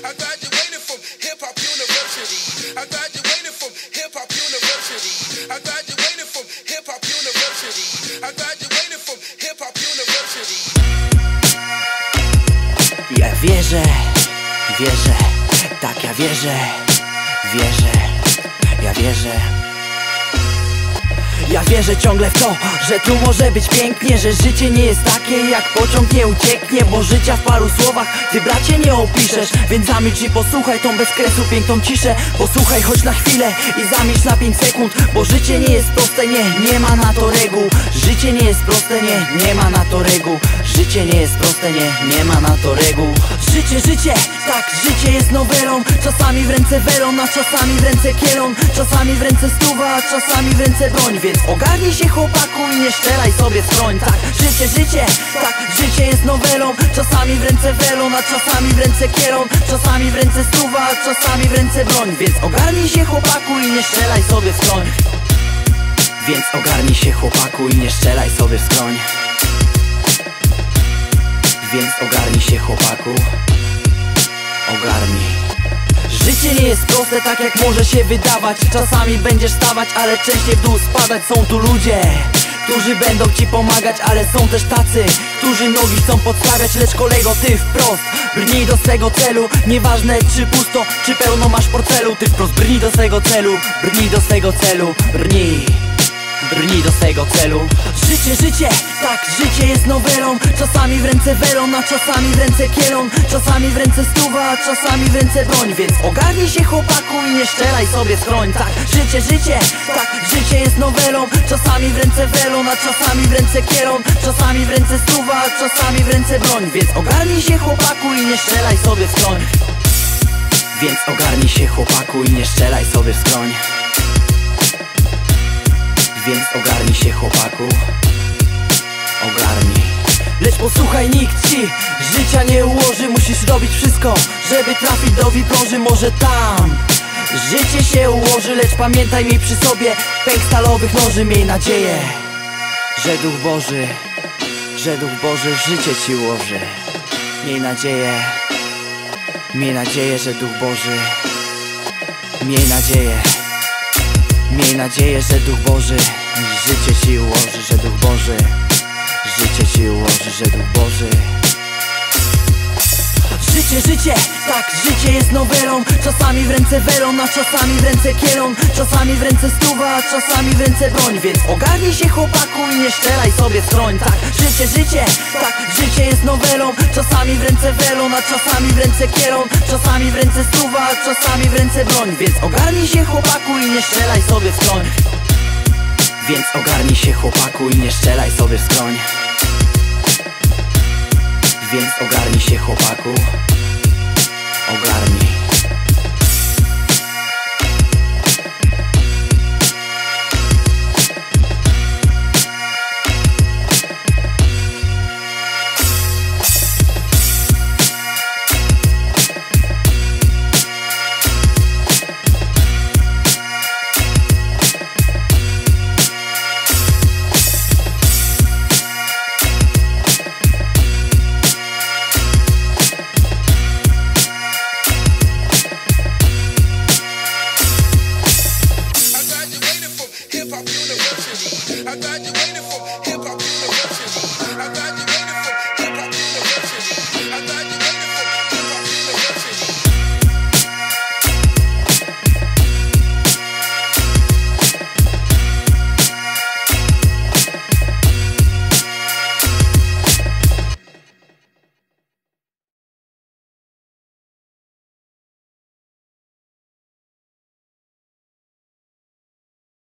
I graduated from Hip Hop University. I graduated from Hip Hop University. I graduated from Hip Hop University. I graduated from Hip Hop University. Ja wierzę, tak ja wierzę, ja wierzę. Ja wierzę ciągle w to, że tu może być pięknie, że życie nie jest takie, jak pociąg nie ucieknie, bo życia w paru słowach ty, bracie, nie opiszesz. Więc zamilcz i posłuchaj tą bez kresu piękną ciszę. Posłuchaj choć na chwilę i zamilcz na 5 sekund, bo życie nie jest proste, nie ma na to reguł. Życie nie jest proste, nie ma na to reguł. Życie nie jest proste, nie ma na to reguł. Życie, tak, życie jest nowelą. Czasami w ręce welon, a czasami w ręce kielon. Czasami w ręce stuwa, a czasami w ręce broń. Więc ogarnij się, chłopaku, i nie strzelaj sobie w stroń. Tak, życie, tak, życie jest nowelą. Czasami w ręce welon, a czasami w ręce kielon. Czasami w ręce stuwa, a czasami w ręce broń. Więc ogarnij się, chłopaku, i nie strzelaj sobie w stroń. Więc ogarnij się, chłopaku, i nie strzelaj sobie w stroń. Więc ogarnij się, chłopaku, ogarnij. Życie nie jest proste, tak jak może się wydawać. Czasami będziesz stawać, ale częściej w dół spadać. Są tu ludzie, którzy będą ci pomagać, ale są też tacy, którzy nogi chcą podstawiać. Lecz kolego, ty wprost brnij do swego celu. Nieważne czy pusto, czy pełno masz portfelu. Ty wprost brnij do swego celu, brnij do swego celu, brnij do swego celu. Życie, tak, życie jest nowelą. Czasami w ręce welon, a czasami w ręce kielon. Czasami w ręce stuwa, a czasami w ręce broń. Więc ogarnij się, chłopaku, i nie strzelaj sobie w skroń. Tak, życie, tak, życie jest nowelą. Czasami w ręce welon, a czasami w ręce kielon. Czasami w ręce stuwa, a czasami w ręce broń. Więc ogarnij się, chłopaku, i nie strzelaj sobie w skroń. Więc ogarnij się, chłopaku, i nie strzelaj sobie w skroń. Więc ogarnij się, chłopaku, ogarnij. Lecz posłuchaj, nikt ci życia nie ułoży. Musisz robić wszystko, żeby trafić do wiproży. Może tam życie się ułoży, lecz pamiętaj, miej przy sobie pęk stalowych noży. Miej nadzieję, że Duch Boży życie ci ułoży. Miej nadzieję, że Duch Boży. Miej nadzieję, że Duch Boży życie ci ułoży, że Duch Boży życie ci ułoży, że Duch Boży. Życie, tak, życie jest nowelą. Czasami w ręce welon, a czasami w ręce kielon. Czasami w ręce stuwa, a czasami w ręce broń. Więc ogarnij się, chłopaku, i nie strzelaj sobie w stroń. Tak, życie, tak, życie jest nowelą. Czasami w ręce welon, a czasami w ręce kielon. Czasami w ręce stuwa, a czasami w ręce broń. Więc ogarnij się, chłopaku, i nie strzelaj sobie w stroń. Więc ogarnij się, chłopaku, i nie strzelaj sobie w skroń. Więc ogarnij się, chłopaku.